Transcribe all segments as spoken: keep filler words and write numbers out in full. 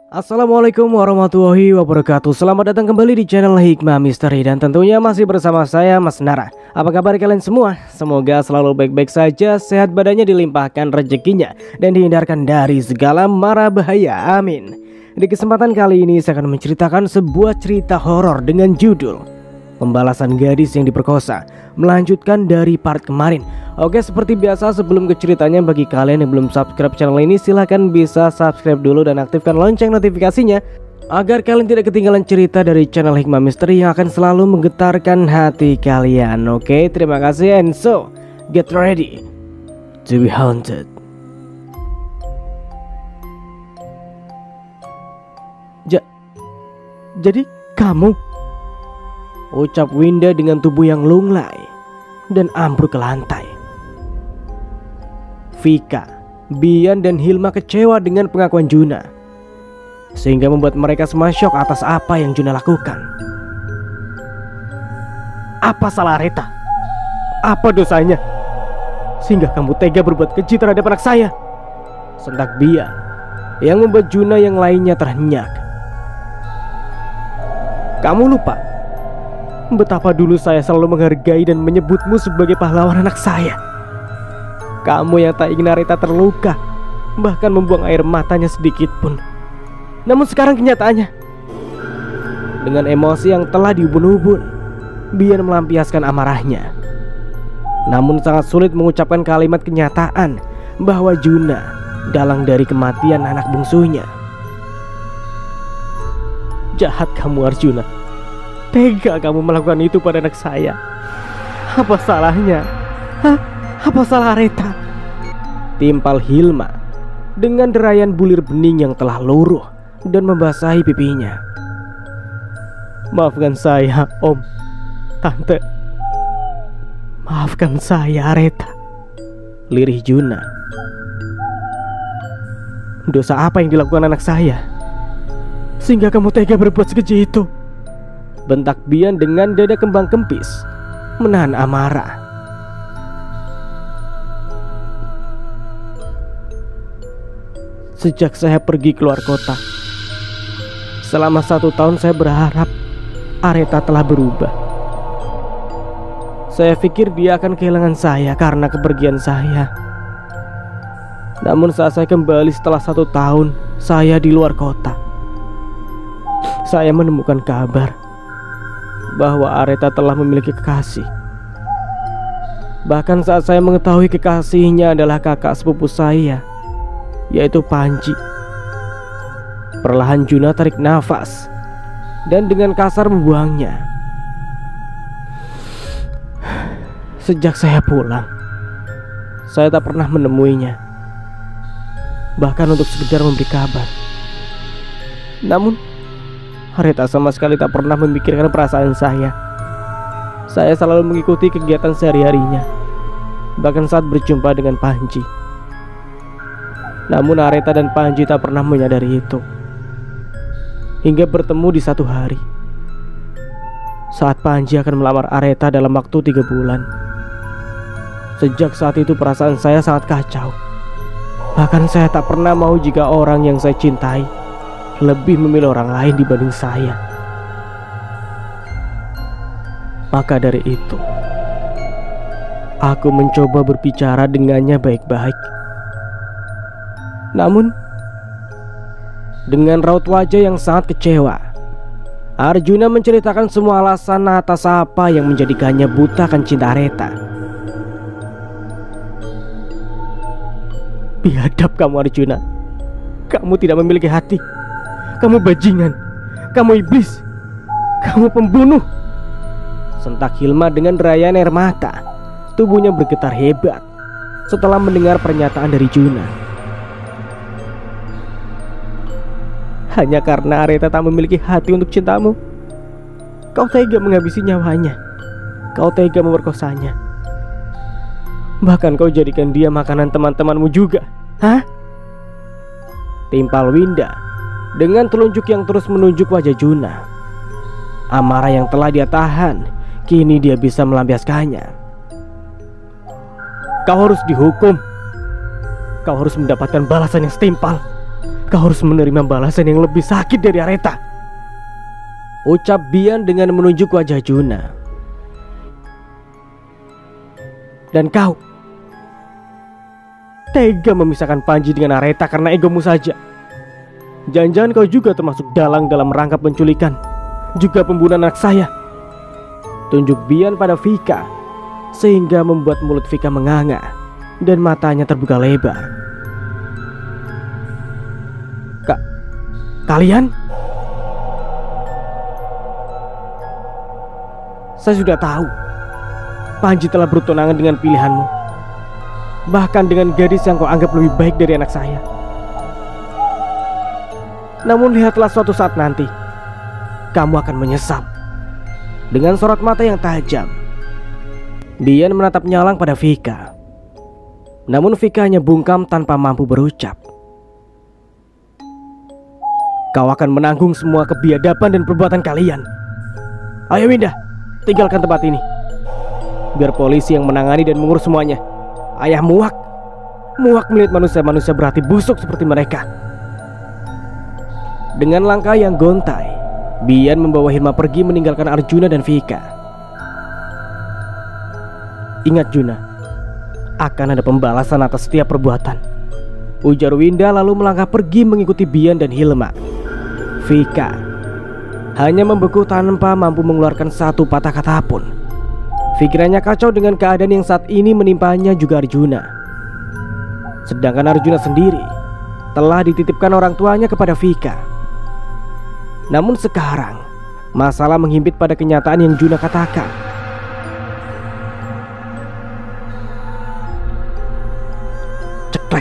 Assalamualaikum warahmatullahi wabarakatuh. Selamat datang kembali di channel Hikmah Misteri. Dan tentunya masih bersama saya Mas Nara. Apa kabar kalian semua? Semoga selalu baik-baik saja, sehat badannya, dilimpahkan rezekinya, dan dihindarkan dari segala mara bahaya, amin. Di kesempatan kali ini saya akan menceritakan sebuah cerita horor dengan judul Pembalasan Gadis yang Diperkosa, melanjutkan dari part kemarin. Oke, seperti biasa sebelum ke ceritanya, bagi kalian yang belum subscribe channel ini, silahkan bisa subscribe dulu dan aktifkan lonceng notifikasinya agar kalian tidak ketinggalan cerita dari channel Hikmah Misteri yang akan selalu menggetarkan hati kalian. Oke, terima kasih, and so get ready to be haunted. Ja, jadi kamu, ucap Winda dengan tubuh yang lunglai dan ambruk ke lantai. Vika, Bian, dan Hilma kecewa dengan pengakuan Juna, sehingga membuat mereka semua syok atas apa yang Juna lakukan. Apa salah Reta? Apa dosanya sehingga kamu tega berbuat keji terhadap anak saya? Sentak Bian yang membuat Juna yang lainnya terhenyak. Kamu lupa betapa dulu saya selalu menghargai dan menyebutmu sebagai pahlawan anak saya. Kamu yang tak ingin Reta terluka, bahkan membuang air matanya sedikit pun. Namun sekarang kenyataannya, dengan emosi yang telah diubun-ubun, Bian melampiaskan amarahnya. Namun sangat sulit mengucapkan kalimat kenyataan bahwa Juna dalang dari kematian anak bungsunya. Jahat kamu, Arjuna. Tega kamu melakukan itu pada anak saya. Apa salahnya? Hah? Apa salah Reta? Timpal Hilma dengan derayan bulir bening yang telah luruh dan membasahi pipinya. Maafkan saya, Om, Tante. Maafkan saya, Reta, lirih Juna. Dosa apa yang dilakukan anak saya sehingga kamu tega berbuat sekeji itu? Bentak Bian dengan dada kembang kempis, menahan amarah. Sejak saya pergi keluar kota, selama satu tahun saya berharap Areta telah berubah. Saya pikir dia akan kehilangan saya karena kepergian saya. Namun saat saya kembali setelah satu tahun saya di luar kota, saya menemukan kabar bahwa Areta telah memiliki kekasih. Bahkan saat saya mengetahui kekasihnya adalah kakak sepupu saya, yaitu Panji. Perlahan Juna tarik nafas dan dengan kasar membuangnya. Sejak saya pulang, saya tak pernah menemuinya, bahkan untuk sekedar memberi kabar. Namun Reta sama sekali tak pernah memikirkan perasaan saya. Saya selalu mengikuti kegiatan sehari-harinya, bahkan saat berjumpa dengan Panji. Namun Areta dan Panji tak pernah menyadari itu, hingga bertemu di satu hari saat Panji akan melamar Areta dalam waktu tiga bulan. Sejak saat itu perasaan saya sangat kacau. Bahkan saya tak pernah mau jika orang yang saya cintai lebih memilih orang lain dibanding saya. Maka dari itu, aku mencoba berbicara dengannya baik-baik. Namun dengan raut wajah yang sangat kecewa, Arjuna menceritakan semua alasan atas apa yang menjadikannya buta akan cinta Reta. Biadab kamu, Arjuna. Kamu tidak memiliki hati. Kamu bajingan. Kamu iblis. Kamu pembunuh. Sentak Hilma dengan derayan air mata. Tubuhnya bergetar hebat setelah mendengar pernyataan dari Juna. Hanya karena Areta tak memiliki hati untuk cintamu, kau tega menghabisi nyawanya. Kau tega memerkosanya. Bahkan kau jadikan dia makanan teman-temanmu juga. Hah? Timpal Winda dengan telunjuk yang terus menunjuk wajah Juna. Amarah yang telah dia tahan, kini dia bisa melampiaskannya. Kau harus dihukum. Kau harus mendapatkan balasan yang setimpal. kau harus menerima balasan yang lebih sakit dari Areta, ucap Bian dengan menunjuk wajah Juna. Dan kau tega memisahkan Panji dengan Areta karena egomu saja. Jangan-jangan kau juga termasuk dalang dalam rangka penculikan, juga pembunuhan anak saya. Tunjuk Bian pada Vika, sehingga membuat mulut Vika menganga dan matanya terbuka lebar. Kak, kalian? Saya sudah tahu Panji telah bertunangan dengan pilihanmu, bahkan dengan gadis yang kau anggap lebih baik dari anak saya. Namun lihatlah suatu saat nanti, kamu akan menyesal. Dengan sorot mata yang tajam, Bian menatap nyalang pada Vika. Namun Vika hanya bungkam tanpa mampu berucap. Kau akan menanggung semua kebiadaban dan perbuatan kalian. Ayo Winda, tinggalkan tempat ini. Biar polisi yang menangani dan mengurus semuanya. Ayah muak, muak melihat manusia-manusia berhati busuk seperti mereka. Dengan langkah yang gontai, Bian membawa Hirma pergi meninggalkan Arjuna dan Vika. Ingat Juna, akan ada pembalasan atas setiap perbuatan, ujar Winda lalu melangkah pergi mengikuti Bian dan Hilma. Vika hanya membeku tanpa mampu mengeluarkan satu patah kata pun. Pikirannya kacau dengan keadaan yang saat ini menimpanya juga Arjuna. Sedangkan Arjuna sendiri telah dititipkan orang tuanya kepada Vika. Namun sekarang masalah menghimpit pada kenyataan yang Juna katakan. Ceklek.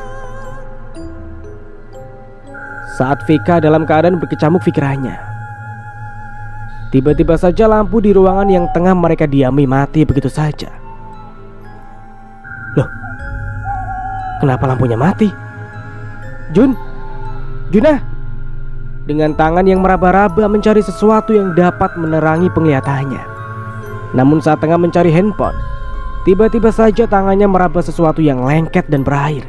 Saat Vika dalam keadaan berkecamuk pikirannya, tiba-tiba saja lampu di ruangan yang tengah mereka diami mati begitu saja. Loh, kenapa lampunya mati? Jun, Juna. Dengan tangan yang meraba-raba mencari sesuatu yang dapat menerangi penglihatannya. Namun saat tengah mencari handphone, tiba-tiba saja tangannya meraba sesuatu yang lengket dan berair.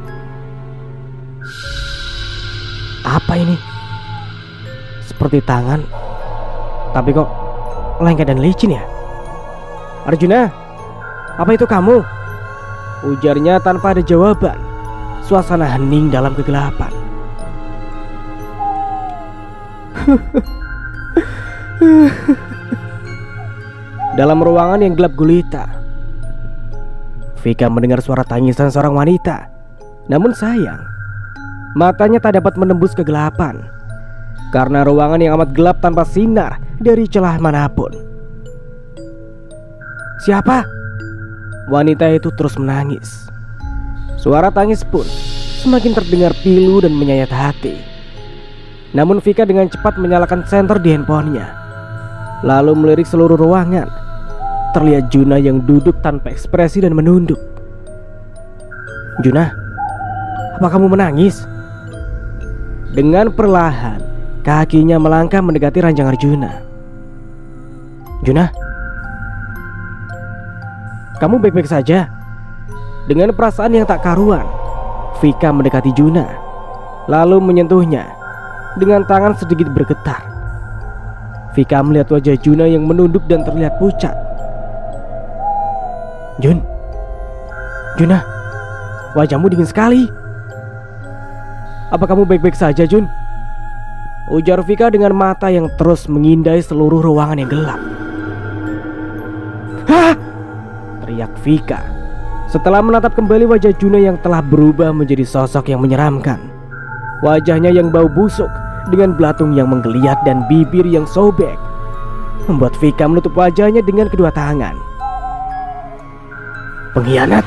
Apa ini? Seperti tangan, tapi kok lengket dan licin ya? Arjuna, apa itu kamu? Ujarnya tanpa ada jawaban. Suasana hening dalam kegelapan. Dalam ruangan yang gelap gulita, Vika mendengar suara tangisan seorang wanita. Namun sayang, matanya tak dapat menembus kegelapan karena ruangan yang amat gelap tanpa sinar dari celah manapun. Siapa? Wanita itu terus menangis. Suara tangis pun semakin terdengar pilu dan menyayat hati. Namun Vika dengan cepat menyalakan senter di handphonenya, lalu melirik seluruh ruangan. Terlihat Juna yang duduk tanpa ekspresi dan menunduk. Juna, apa kamu menangis? Dengan perlahan, kakinya melangkah mendekati ranjang Arjuna. Juna, kamu baik-baik saja? Dengan perasaan yang tak karuan, Vika mendekati Juna, lalu menyentuhnya. Dengan tangan sedikit bergetar, Vika melihat wajah Juna yang menunduk dan terlihat pucat. Jun, Juna, wajahmu dingin sekali. Apa kamu baik-baik saja, Jun? Ujar Vika dengan mata yang terus mengindai seluruh ruangan yang gelap. Hah! Teriak Vika setelah menatap kembali wajah Juna yang telah berubah menjadi sosok yang menyeramkan. Wajahnya yang bau busuk dengan belatung yang menggeliat dan bibir yang sobek membuat Vika menutup wajahnya dengan kedua tangan. Pengkhianat?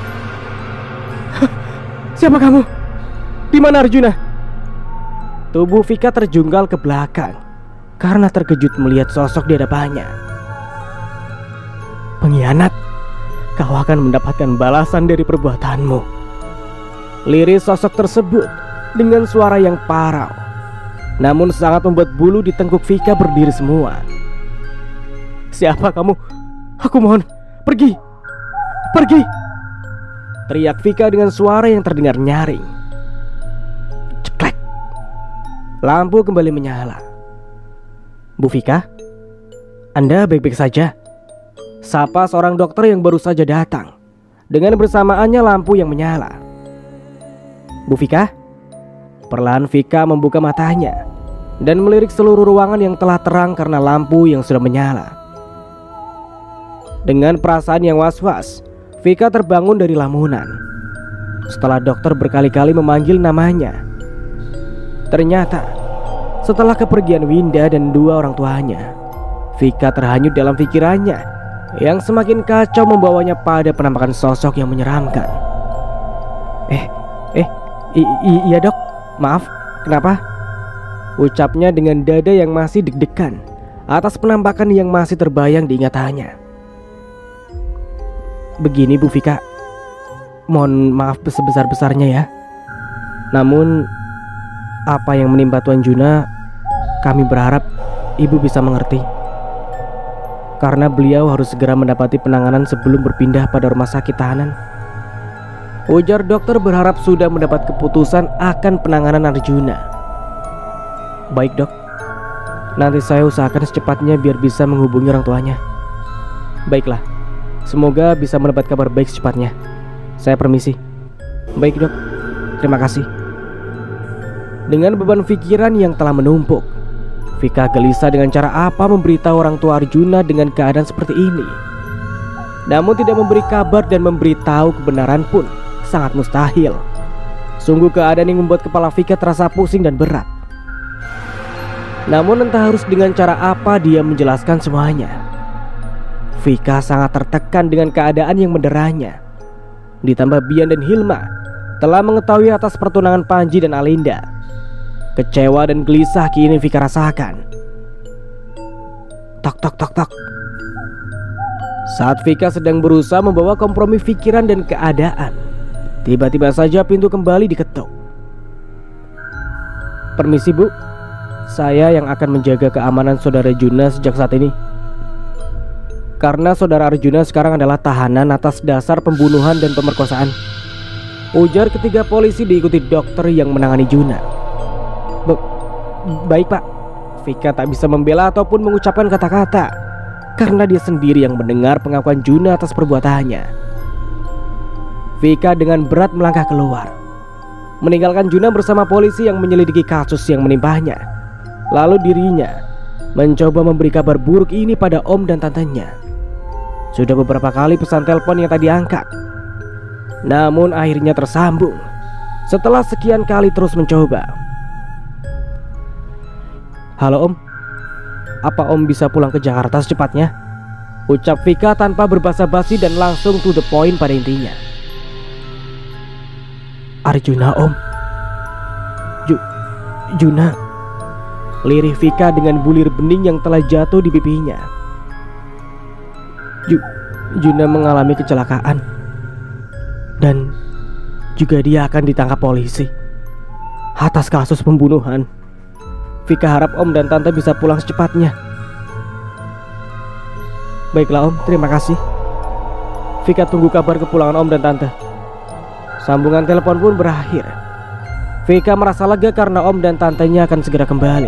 Siapa kamu? Di mana Arjuna? Tubuh Vika terjungkal ke belakang karena terkejut melihat sosok di hadapannya. Pengkhianat, kau akan mendapatkan balasan dari perbuatanmu. Liris sosok tersebut dengan suara yang parau, namun sangat membuat bulu di tengkuk Vika berdiri semua. Siapa kamu? Aku mohon, pergi, pergi! Teriak Vika dengan suara yang terdengar nyaring. Ceklek. Lampu kembali menyala. "Bu Vika, Anda baik-baik saja?" Sapa seorang dokter yang baru saja datang. Dengan bersamaannya lampu yang menyala. "Bu Vika?" Perlahan Vika membuka matanya dan melirik seluruh ruangan yang telah terang karena lampu yang sudah menyala. Dengan perasaan yang was-was, Vika terbangun dari lamunan. Setelah dokter berkali-kali memanggil namanya, ternyata setelah kepergian Winda dan dua orang tuanya, Vika terhanyut dalam pikirannya yang semakin kacau membawanya pada penampakan sosok yang menyeramkan. Eh, eh, i- i- iya dok, maaf, kenapa? Ucapnya dengan dada yang masih deg-degan atas penampakan yang masih terbayang di ingatannya. "Begini Bu Vika, mohon maaf sebesar-besarnya ya. Namun apa yang menimpa Tuan Juna, kami berharap Ibu bisa mengerti. Karena beliau harus segera mendapati penanganan sebelum berpindah pada rumah sakit tahanan." Ujar dokter berharap sudah mendapat keputusan akan penanganan Arjuna. "Baik dok, nanti saya usahakan secepatnya biar bisa menghubungi orang tuanya." "Baiklah, semoga bisa mendapat kabar baik secepatnya. Saya permisi." "Baik dok, terima kasih." Dengan beban pikiran yang telah menumpuk, Vika gelisah dengan cara apa memberitahu orang tua Arjuna dengan keadaan seperti ini. Namun tidak memberi kabar dan memberitahu kebenaran pun sangat mustahil. Sungguh keadaan yang membuat kepala Vika terasa pusing dan berat. Namun entah harus dengan cara apa dia menjelaskan semuanya. Vika sangat tertekan dengan keadaan yang menderanya. Ditambah Bian dan Hilma telah mengetahui atas pertunangan Panji dan Alinda. Kecewa dan gelisah kini Vika rasakan. Tok tok tok tok. Saat Vika sedang berusaha membawa kompromi pikiran dan keadaan, tiba-tiba saja pintu kembali diketuk. "Permisi Bu, saya yang akan menjaga keamanan saudara Juna sejak saat ini. Karena saudara Arjuna sekarang adalah tahanan atas dasar pembunuhan dan pemerkosaan," ujar ketiga polisi diikuti dokter yang menangani Juna. Be- Baik Pak. Vika tak bisa membela ataupun mengucapkan kata-kata karena dia sendiri yang mendengar pengakuan Juna atas perbuatannya. Vika dengan berat melangkah keluar, meninggalkan Juna bersama polisi yang menyelidiki kasus yang menimpanya. Lalu dirinya mencoba memberi kabar buruk ini pada om dan tantenya. Sudah beberapa kali pesan telepon yang tadi angkat, namun akhirnya tersambung setelah sekian kali terus mencoba. "Halo Om, apa Om bisa pulang ke Jakarta secepatnya?" ucap Vika tanpa berbasa-basi dan langsung to the point pada intinya. "Arjuna Om, Ju, Juna," lirih Vika dengan bulir bening yang telah jatuh di pipinya. Ju, Juna mengalami kecelakaan dan juga dia akan ditangkap polisi atas kasus pembunuhan. Vika harap Om dan Tante bisa pulang secepatnya." "Baiklah Om, terima kasih. Vika tunggu kabar kepulangan Om dan Tante." Sambungan telepon pun berakhir. Vika merasa lega karena Om dan Tantenya akan segera kembali.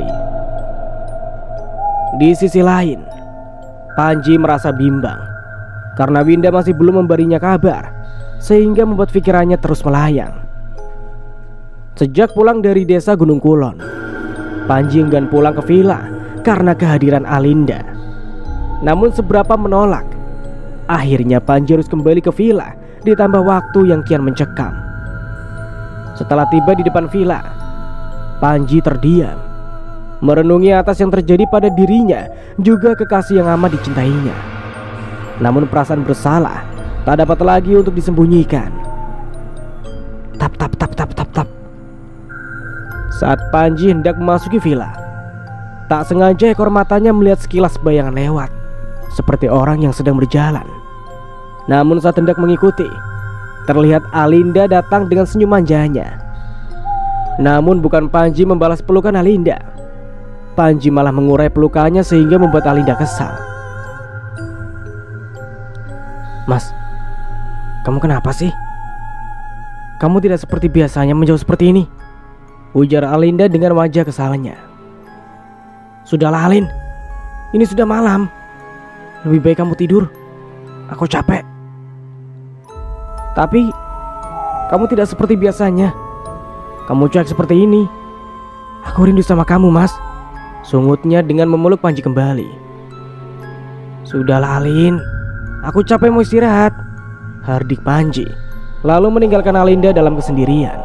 Di sisi lain, Panji merasa bimbang karena Winda masih belum memberinya kabar, sehingga membuat pikirannya terus melayang. Sejak pulang dari desa Gunung Kulon, Panji enggan pulang ke villa karena kehadiran Alinda. Namun seberapa menolak, akhirnya Panji harus kembali ke villa ditambah waktu yang kian mencekam. Setelah tiba di depan villa, Panji terdiam, merenungi atas yang terjadi pada dirinya, juga kekasih yang amat dicintainya. Namun perasaan bersalah tak dapat lagi untuk disembunyikan. Tap tap tap tap tap tap. Saat Panji hendak memasuki villa, tak sengaja ekor matanya melihat sekilas bayangan lewat, seperti orang yang sedang berjalan. Namun saat hendak mengikuti, terlihat Alinda datang dengan senyum manjanya. Namun bukan Panji membalas pelukan Alinda. Panji malah mengurai pelukannya sehingga membuat Alinda kesal. "Mas, kamu kenapa sih? Kamu tidak seperti biasanya menjauh seperti ini." ujar Alinda dengan wajah kesalnya. Sudahlah Alin, ini sudah malam. Lebih baik kamu tidur. Aku capek. Tapi kamu tidak seperti biasanya. Kamu cuek seperti ini. Aku rindu sama kamu, Mas, sungutnya dengan memeluk Panji kembali. Sudahlah Alin, aku capek mau istirahat, hardik Panji, lalu meninggalkan Alinda dalam kesendirian.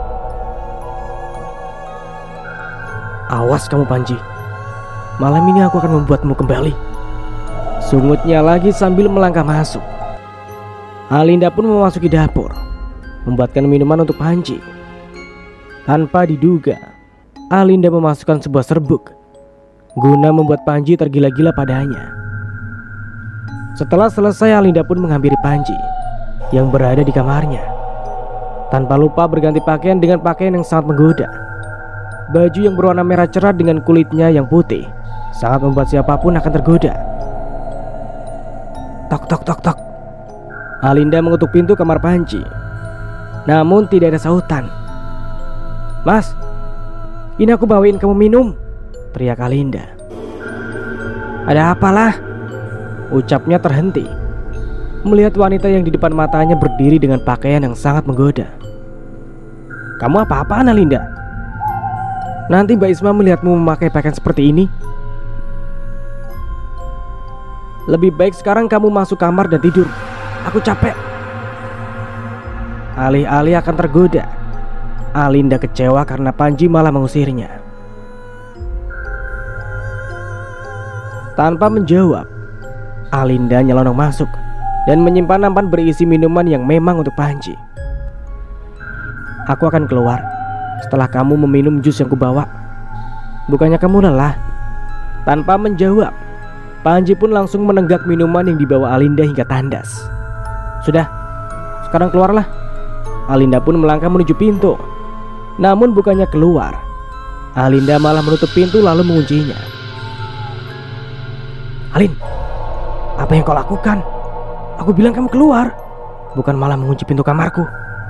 Awas kamu Panji, malam ini aku akan membuatmu kembali, sungutnya lagi sambil melangkah masuk. Alinda pun memasuki dapur, membuatkan minuman untuk Panji. Tanpa diduga, Alinda memasukkan sebuah serbuk guna membuat Panji tergila-gila padanya. Setelah selesai, Alinda pun menghampiri Panji yang berada di kamarnya, tanpa lupa berganti pakaian dengan pakaian yang sangat menggoda. Baju yang berwarna merah cerah dengan kulitnya yang putih sangat membuat siapapun akan tergoda. Tok tok tok tok. Alinda mengetuk pintu kamar Panji, namun tidak ada sautan. Mas, ini aku bawain kamu minum, teriak Alinda. Ada apalah? Ucapnya terhenti melihat wanita yang di depan matanya berdiri dengan pakaian yang sangat menggoda. Kamu apa-apaan Alinda? Nanti Mbak Isma melihatmu memakai pakaian seperti ini. Lebih baik sekarang kamu masuk kamar dan tidur. Aku capek. Alih-alih akan tergoda, Alinda kecewa karena Panji malah mengusirnya. Tanpa menjawab, Alinda nyelonong masuk dan menyimpan nampan berisi minuman yang memang untuk Panji. Aku akan keluar setelah kamu meminum jus yang kubawa. Bukannya kamu lelah? Tanpa menjawab, Panji pun langsung menenggak minuman yang dibawa Alinda hingga tandas. Sudah, sekarang keluarlah. Alinda pun melangkah menuju pintu. Namun bukannya keluar, Alinda malah menutup pintu lalu menguncinya. Alin, apa yang kau lakukan? Aku bilang kamu keluar, bukan malah mengunci pintu kamarku.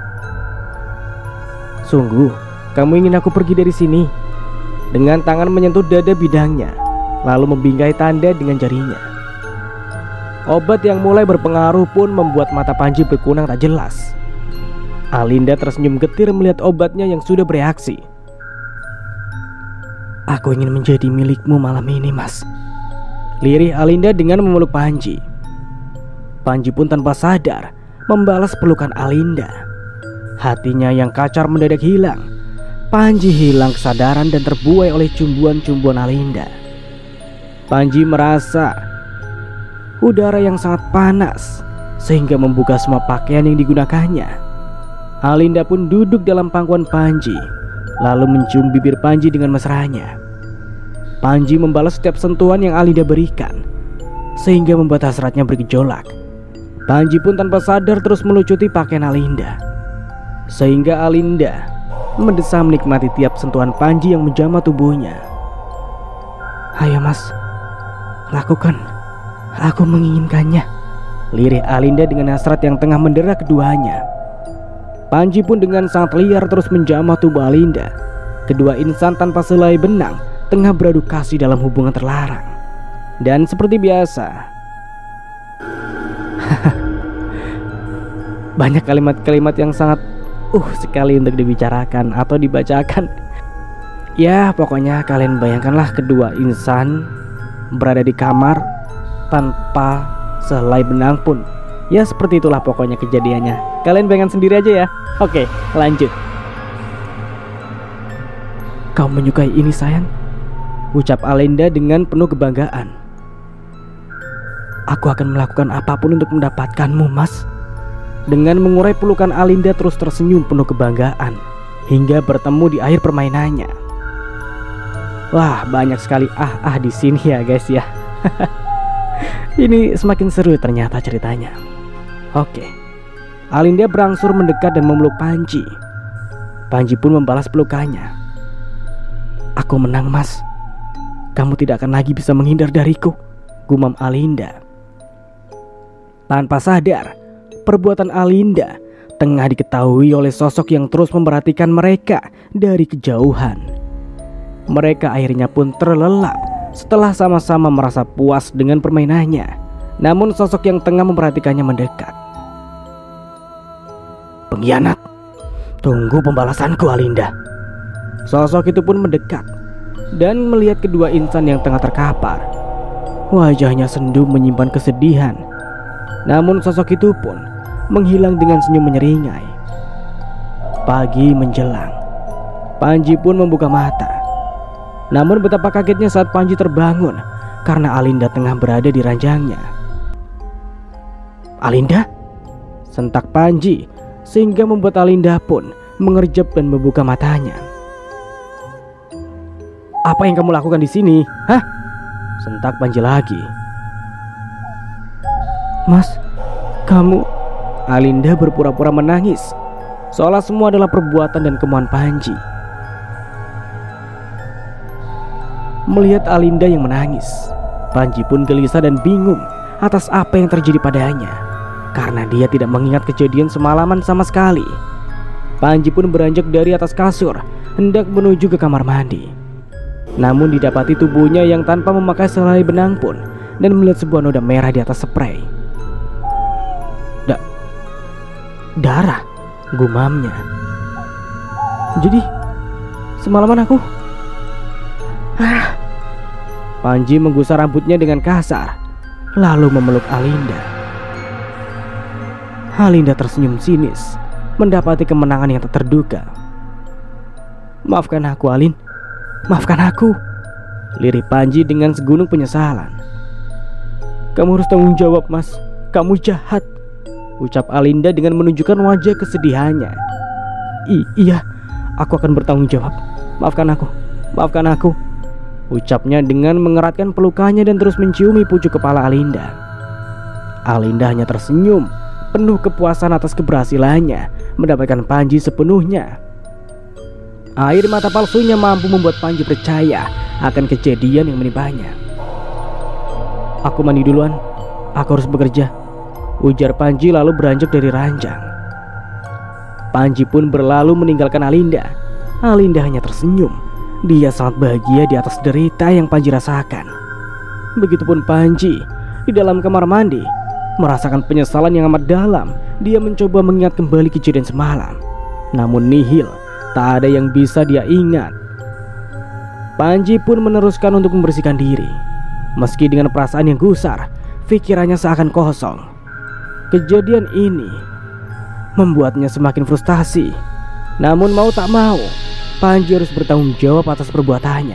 Sungguh, kamu ingin aku pergi dari sini? Dengan tangan menyentuh dada bidangnya, lalu membingkai tanda dengan jarinya. Obat yang mulai berpengaruh pun membuat mata Panji berkunang tak jelas. Alinda tersenyum getir melihat obatnya yang sudah bereaksi. Aku ingin menjadi milikmu malam ini, Mas, lirih Alinda dengan memeluk Panji. Panji pun tanpa sadar membalas pelukan Alinda. Hatinya yang kacar mendadak hilang. Panji hilang kesadaran dan terbuai oleh cumbuan-cumbuan Alinda. Panji merasa udara yang sangat panas sehingga membuka semua pakaian yang digunakannya. Alinda pun duduk dalam pangkuan Panji, lalu mencium bibir Panji dengan mesranya. Panji membalas setiap sentuhan yang Alinda berikan, sehingga membuat hasratnya bergejolak. Panji pun tanpa sadar terus melucuti pakaian Alinda, sehingga Alinda mendesah menikmati tiap sentuhan Panji yang menjamah tubuhnya. Ayo Mas, lakukan, aku menginginkannya, lirih Alinda dengan hasrat yang tengah mendera keduanya. Panji pun dengan sangat liar terus menjamah tubuh Alinda. Kedua insan tanpa selai benang tengah beradu kasih dalam hubungan terlarang. Dan seperti biasa, banyak kalimat-kalimat yang sangat uh sekali untuk dibicarakan atau dibacakan. Ya pokoknya kalian bayangkanlah kedua insan berada di kamar tanpa sehelai benang pun. Ya seperti itulah pokoknya kejadiannya. Kalian bayangkan sendiri aja ya. Oke, lanjut. Kau menyukai ini sayang? Ucap Alinda dengan penuh kebanggaan. Aku akan melakukan apapun untuk mendapatkanmu, Mas. Dengan mengurai pelukan, Alinda terus tersenyum penuh kebanggaan hingga bertemu di akhir permainannya. Wah, banyak sekali ah-ah di sini ya guys ya. Ini semakin seru ternyata ceritanya. Oke, Alinda berangsur mendekat dan memeluk Panji. Panji pun membalas pelukannya. Aku menang, Mas. Kamu tidak akan lagi bisa menghindar dariku, gumam Alinda. Tanpa sadar, perbuatan Alinda tengah diketahui oleh sosok yang terus memperhatikan mereka dari kejauhan. Mereka akhirnya pun terlelap setelah sama-sama merasa puas dengan permainannya. Namun sosok yang tengah memperhatikannya mendekat. "Pengkhianat, tunggu pembalasanku, Alinda." Sosok itu pun mendekat dan melihat kedua insan yang tengah terkapar. Wajahnya sendu menyimpan kesedihan. Namun sosok itu pun menghilang dengan senyum menyeringai. Pagi menjelang, Panji pun membuka mata. Namun betapa kagetnya saat Panji terbangun karena Alinda tengah berada di ranjangnya. "Alinda?" sentak Panji sehingga membuat Alinda pun mengerjap dan membuka matanya. "Apa yang kamu lakukan di sini? Hah?" sentak Panji lagi. "Mas, kamu..." Alinda berpura-pura menangis, seolah semua adalah perbuatan dan kemauan Panji. Melihat Alinda yang menangis, Panji pun gelisah dan bingung atas apa yang terjadi padanya, karena dia tidak mengingat kejadian semalaman sama sekali. Panji pun beranjak dari atas kasur, hendak menuju ke kamar mandi. Namun didapati tubuhnya yang tanpa memakai sehelai benang pun, dan melihat sebuah noda merah di atas spray. Da Darah, gumamnya. "Jadi semalaman aku..." Ah. Panji menggusar rambutnya dengan kasar, lalu memeluk Alinda. Alinda tersenyum sinis, mendapati kemenangan yang tak terduga. "Maafkan aku, Alin. Maafkan aku," lirik Panji dengan segunung penyesalan. "Kamu harus tanggung jawab, Mas. Kamu jahat," ucap Alinda dengan menunjukkan wajah kesedihannya. I "Iya, aku akan bertanggung jawab. Maafkan aku, maafkan aku," ucapnya dengan mengeratkan pelukannya dan terus menciumi pucuk kepala Alinda. Alinda hanya tersenyum, penuh kepuasan atas keberhasilannya mendapatkan Panji sepenuhnya. Air mata palsunya mampu membuat Panji percaya akan kejadian yang menimpanya. "Aku mandi duluan, aku harus bekerja," ujar Panji lalu beranjak dari ranjang. Panji pun berlalu meninggalkan Alinda. Alinda hanya tersenyum. Dia sangat bahagia di atas derita yang Panji rasakan. Begitupun Panji di dalam kamar mandi, merasakan penyesalan yang amat dalam. Dia mencoba mengingat kembali kejadian semalam, namun nihil, tak ada yang bisa dia ingat. Panji pun meneruskan untuk membersihkan diri. Meski dengan perasaan yang gusar, pikirannya seakan kosong. Kejadian ini membuatnya semakin frustasi. Namun mau tak mau, Panji harus bertanggung jawab atas perbuatannya.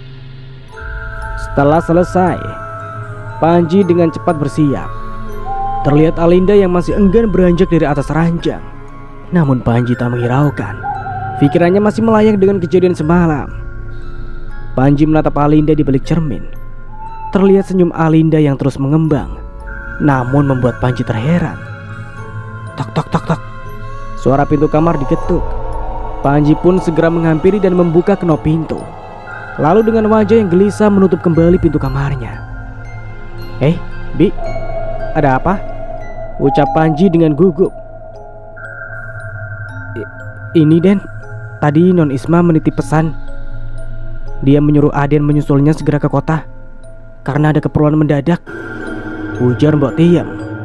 Setelah selesai, Panji dengan cepat bersiap. Terlihat Alinda yang masih enggan beranjak dari atas ranjang. Namun Panji tak menghiraukan. Pikirannya masih melayang dengan kejadian semalam. Panji menatap Alinda di balik cermin. Terlihat senyum Alinda yang terus mengembang, namun membuat Panji terheran. Tok tok tok tok. Suara pintu kamar diketuk. Panji pun segera menghampiri dan membuka kenop pintu. Lalu dengan wajah yang gelisah menutup kembali pintu kamarnya. "Eh, Bi, ada apa?" ucap Panji dengan gugup. "Ini Den, tadi Non Isma menitip pesan. Dia menyuruh Aden menyusulnya segera ke kota karena ada keperluan mendadak," ujar Mbok Tiam.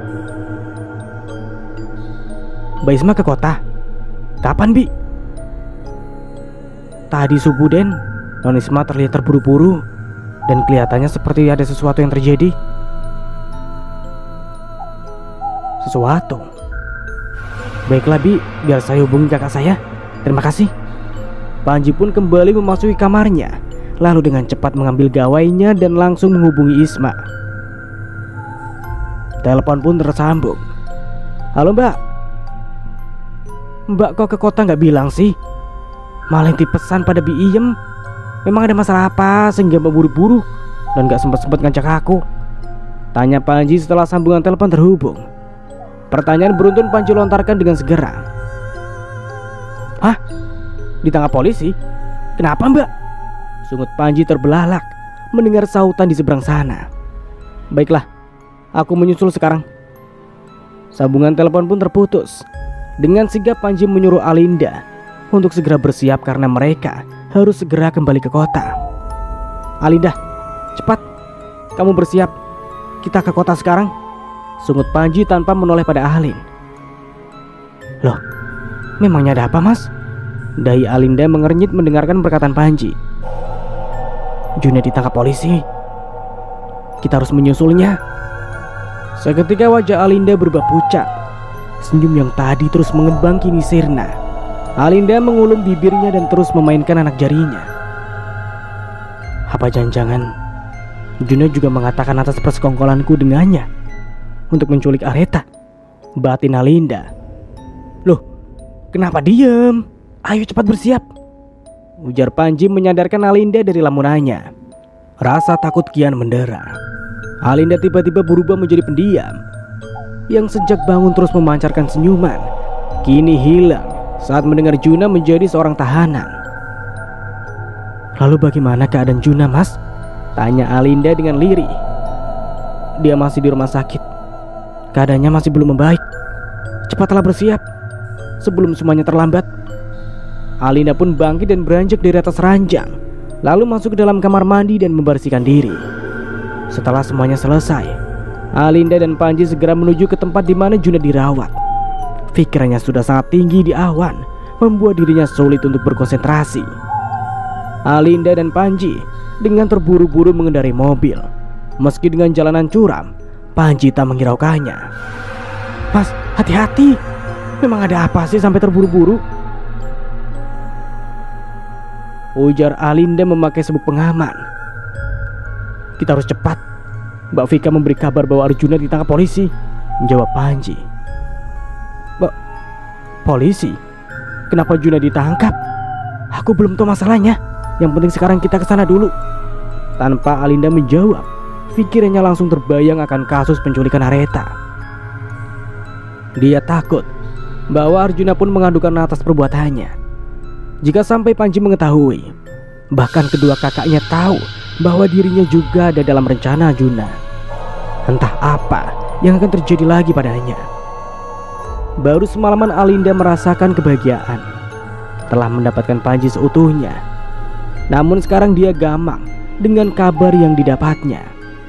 "Mbak Isma ke kota? Kapan, Bi?" "Tadi subuh Den, Non Isma terlihat terburu-buru dan kelihatannya seperti ada sesuatu yang terjadi." "Sesuatu? Baiklah Bi, biar saya hubungi kakak saya. Terima kasih." Panji pun kembali memasuki kamarnya, lalu dengan cepat mengambil gawainya dan langsung menghubungi Isma. Telepon pun tersambung. "Halo Mbak." "Mbak kok ke kota nggak bilang sih? Malah titip pesan pada Bi Iem. Memang ada masalah apa sehingga Mbak buru-buru dan gak sempat-sempat ngajak aku?" tanya Panji setelah sambungan telepon terhubung. Pertanyaan beruntun Panji lontarkan dengan segera. "Hah? Ditangkap polisi? Kenapa Mbak?" sungut Panji terbelalak mendengar sautan di seberang sana. "Baiklah, aku menyusul sekarang." Sambungan telepon pun terputus. Dengan sigap Panji menyuruh Alinda untuk segera bersiap karena mereka harus segera kembali ke kota. "Alinda, cepat, kamu bersiap. Kita ke kota sekarang," sungut Panji tanpa menoleh pada Alin. "Loh, memangnya ada apa, Mas?" Dahi Alinda mengernyit mendengarkan perkataan Panji. "Junaid ditangkap polisi. Kita harus menyusulnya." Seketika wajah Alinda berubah pucat. Senyum yang tadi terus mengembang kini sirna. Alinda mengulum bibirnya dan terus memainkan anak jarinya. "Apa jangan-jangan Junaid juga mengatakan atas persekongkolanku dengannya untuk menculik Areta?" batin Alinda. "Loh, kenapa diam? Ayo cepat bersiap," ujar Panji menyadarkan Alinda dari lamunannya. Rasa takut kian mendera. Alinda tiba-tiba berubah menjadi pendiam yang sejak bangun terus memancarkan senyuman, kini hilang saat mendengar Juna menjadi seorang tahanan. "Lalu bagaimana keadaan Juna, Mas?" tanya Alinda dengan lirih. "Dia masih di rumah sakit. Keadaannya masih belum membaik. Cepatlah bersiap sebelum semuanya terlambat." Alinda pun bangkit dan beranjak dari atas ranjang, lalu masuk ke dalam kamar mandi dan membersihkan diri. Setelah semuanya selesai, Alinda dan Panji segera menuju ke tempat di mana Junaid dirawat. Pikirannya sudah sangat tinggi di awan, membuat dirinya sulit untuk berkonsentrasi. Alinda dan Panji dengan terburu-buru mengendarai mobil. Meski dengan jalanan curam, Panji tak menghiraukannya. "Mas, hati-hati. Memang ada apa sih sampai terburu-buru?" ujar Alinda memakai sabuk pengaman. "Kita harus cepat. Mbak Vika memberi kabar bahwa Arjuna ditangkap polisi," jawab Panji. "Mbak, polisi? Kenapa Juna ditangkap? Aku belum tahu masalahnya. Yang penting sekarang kita ke sana dulu." Tanpa Alinda menjawab, pikirannya langsung terbayang akan kasus penculikan Areta. Dia takut bahwa Arjuna pun mengadukan atas perbuatannya. Jika sampai Panji mengetahui, bahkan kedua kakaknya tahu bahwa dirinya juga ada dalam rencana Juna, entah apa yang akan terjadi lagi padanya. Baru semalaman Alinda merasakan kebahagiaan telah mendapatkan Panji seutuhnya. Namun sekarang dia gamang dengan kabar yang didapatnya.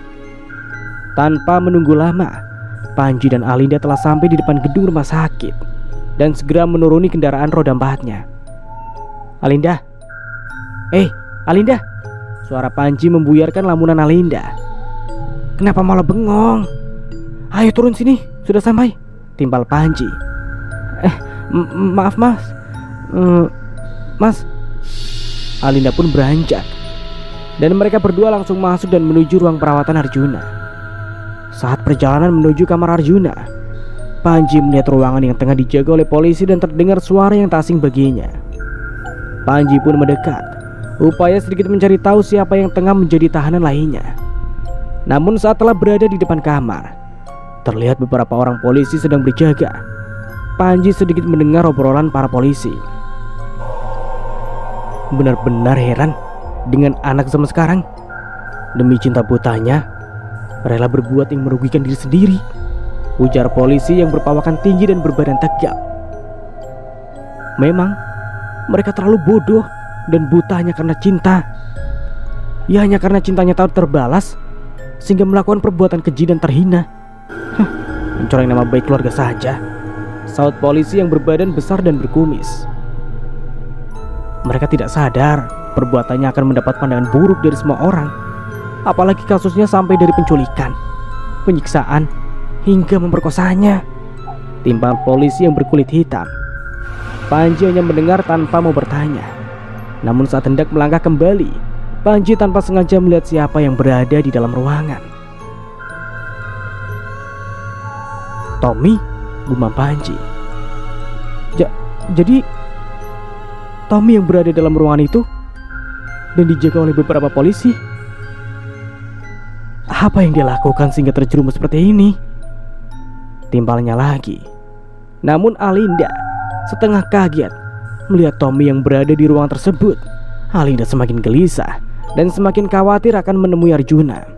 Tanpa menunggu lama, Panji dan Alinda telah sampai di depan gedung rumah sakit dan segera menuruni kendaraan roda empatnya. "Alinda, eh Alinda!" Suara Panji membuyarkan lamunan Alinda. "Kenapa malah bengong? Ayo turun sini, sudah sampai," timpal Panji. Eh maaf mas mm, Mas Alinda pun beranjak, dan mereka berdua langsung masuk dan menuju ruang perawatan Arjuna. Saat perjalanan menuju kamar Arjuna, Panji melihat ruangan yang tengah dijaga oleh polisi dan terdengar suara yang tak asing baginya. Panji pun mendekat, upaya sedikit mencari tahu siapa yang tengah menjadi tahanan lainnya. Namun saat telah berada di depan kamar, terlihat beberapa orang polisi sedang berjaga. Panji sedikit mendengar obrolan para polisi. Benar-benar heran dengan anak zaman sekarang. Demi cinta butanya, rela berbuat yang merugikan diri sendiri, ujar polisi yang berpawakan tinggi dan berbadan tegap. Memang mereka terlalu bodoh dan buta hanya karena cinta. Ya hanya karena cintanya tak terbalas, sehingga melakukan perbuatan keji dan terhina. Hah, mencoreng nama baik keluarga saja, saut polisi yang berbadan besar dan berkumis. Mereka tidak sadar perbuatannya akan mendapat pandangan buruk dari semua orang. Apalagi kasusnya sampai dari penculikan, penyiksaan, hingga memperkosanya, timpal polisi yang berkulit hitam. Panji hanya mendengar tanpa mau bertanya. Namun saat hendak melangkah kembali, Panji tanpa sengaja melihat siapa yang berada di dalam ruangan. "Tommy," gumam Panji. Ja, jadi Tommy yang berada dalam ruangan itu dan dijaga oleh beberapa polisi. Apa yang dia lakukan sehingga terjerumus seperti ini? Timpalnya lagi. Namun Alinda setengah kaget melihat Tommy yang berada di ruang tersebut. Alinda semakin gelisah dan semakin khawatir akan menemui Arjuna.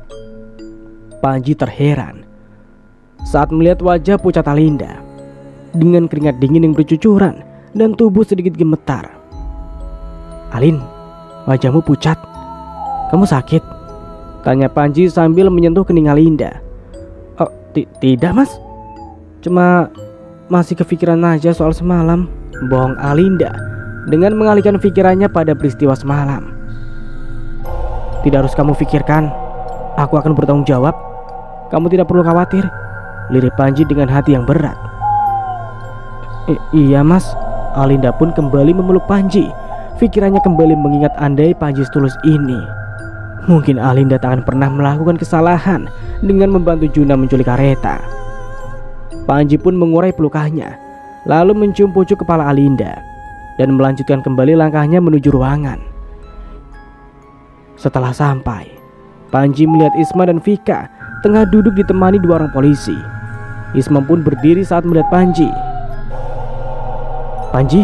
Panji terheran saat melihat wajah pucat Alinda. dengan keringat dingin yang bercucuran dan tubuh sedikit gemetar. "Alin, wajahmu pucat. Kamu sakit?" tanya Panji sambil menyentuh kening Alinda. "Oh, tidak mas. Cuma masih kepikiran aja soal semalam," bohong Alinda dengan mengalihkan pikirannya pada peristiwa semalam. "Tidak harus kamu pikirkan. Aku akan bertanggung jawab. Kamu tidak perlu khawatir," lirik Panji dengan hati yang berat. I- iya mas. Alinda pun kembali memeluk Panji. Pikirannya kembali mengingat andai Panji setulus ini, mungkin Alinda tak akan pernah melakukan kesalahan dengan membantu Juna menculik Areta. Panji pun mengurai pelukannya, lalu mencium pucuk kepala Alinda dan melanjutkan kembali langkahnya menuju ruangan. Setelah sampai, Panji melihat Isma dan Vika tengah duduk ditemani dua orang polisi. Isma pun berdiri saat melihat Panji. "Panji?"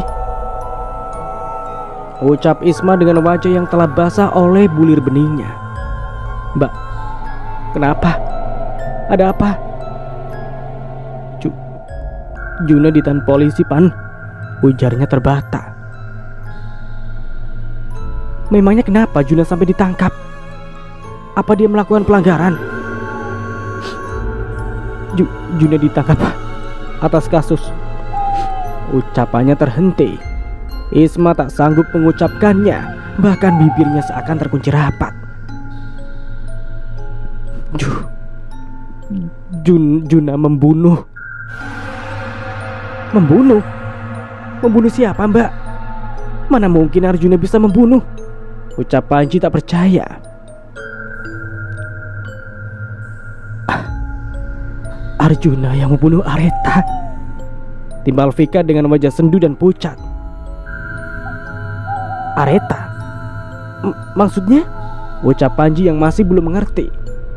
ucap Isma dengan wajah yang telah basah oleh bulir beningnya. "Mbak, kenapa? Ada apa?" Ju Juna ditahan polisi, Pan," ujarnya terbata. "Memangnya kenapa Juna sampai ditangkap? Apa dia melakukan pelanggaran?" Ju Juna ditangkap atas kasus. Ucapannya terhenti. Isma tak sanggup mengucapkannya, bahkan bibirnya seakan terkunci rapat. Ju Jun Juna membunuh. Membunuh? Membunuh siapa, Mbak? Mana mungkin Arjuna bisa membunuh? Ucap Panji tak percaya. Arjuna yang membunuh Areta, timbal Vika dengan wajah sendu dan pucat. Areta? M maksudnya? Ucap Panji yang masih belum mengerti.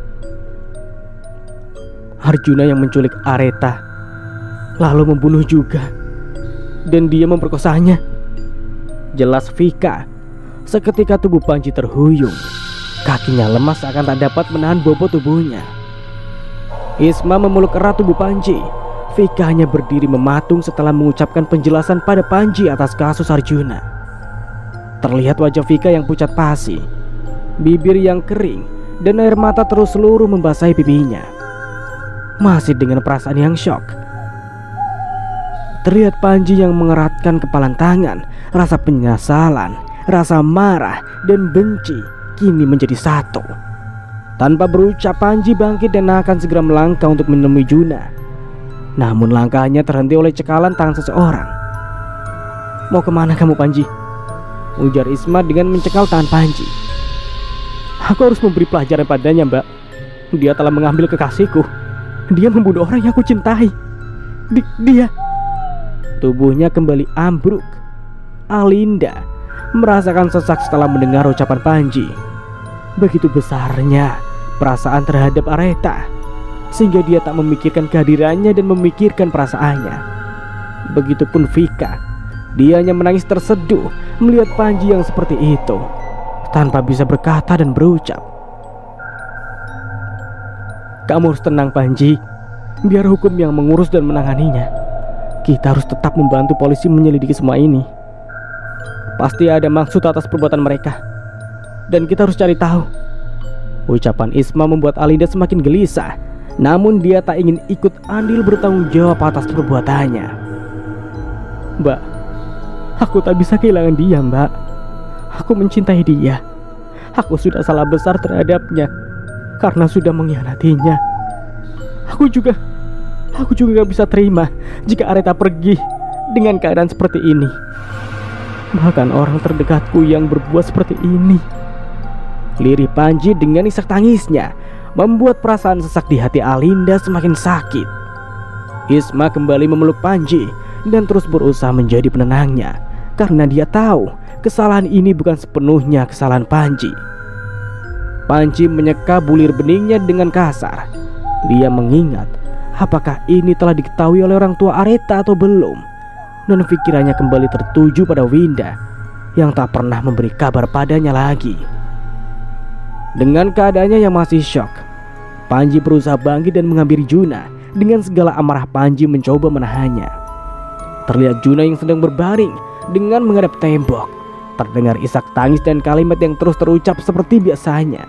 Arjuna yang menculik Areta, lalu membunuh juga, dan dia memperkosanya. Jelas Vika. Seketika tubuh Panji terhuyung. Kakinya lemas seakan tak dapat menahan bobot tubuhnya. Isma memeluk erat tubuh Panji. Vika hanya berdiri mematung setelah mengucapkan penjelasan pada Panji atas kasus Arjuna. Terlihat wajah Vika yang pucat pasi, bibir yang kering, dan air mata terus seluruh membasahi pipinya. Masih dengan perasaan yang syok, terlihat Panji yang mengeratkan kepalan tangan. Rasa penyesalan, rasa marah, dan benci kini menjadi satu. Tanpa berucap, Panji bangkit dan akan segera melangkah untuk menemui Juna. Namun langkahnya terhenti oleh cekalan tangan seseorang. Mau kemana kamu, Panji? Ujar Isma dengan mencekal tangan Panji. Aku harus memberi pelajaran padanya, Mbak. Dia telah mengambil kekasihku. Dia membunuh orang yang aku cintai. Di dia Tubuhnya kembali ambruk. Alinda merasakan sesak setelah mendengar ucapan Panji. Begitu besarnya perasaan terhadap Areta, sehingga dia tak memikirkan kehadirannya dan memikirkan perasaannya. Begitupun Vika. Dia hanya menangis terseduh melihat Panji yang seperti itu, tanpa bisa berkata dan berucap. Kamu harus tenang, Panji. Biar hukum yang mengurus dan menanganinya. Kita harus tetap membantu polisi menyelidiki semua ini. Pasti ada maksud atas perbuatan mereka, dan kita harus cari tahu. Ucapan Isma membuat Alinda semakin gelisah. Namun dia tak ingin ikut andil bertanggung jawab atas perbuatannya. Mbak, aku tak bisa kehilangan dia, Mbak. Aku mencintai dia. Aku sudah salah besar terhadapnya karena sudah mengkhianatinya. Aku juga Aku juga gak bisa terima jika Areta pergi dengan keadaan seperti ini. Bahkan orang terdekatku yang berbuat seperti ini. Lirih Panji dengan isak tangisnya membuat perasaan sesak di hati Alinda semakin sakit. Isma kembali memeluk Panji dan terus berusaha menjadi penenangnya, karena dia tahu kesalahan ini bukan sepenuhnya kesalahan Panji. Panji menyeka bulir beningnya dengan kasar. Dia mengingat apakah ini telah diketahui oleh orang tua Areta atau belum, dan pikirannya kembali tertuju pada Winda yang tak pernah memberi kabar padanya lagi. Dengan keadaannya yang masih syok, Panji berusaha bangkit dan menghampiri Juna. Dengan segala amarah Panji mencoba menahannya. terlihat Juna yang sedang berbaring dengan menghadap tembok. Terdengar isak tangis dan kalimat yang terus terucap seperti biasanya.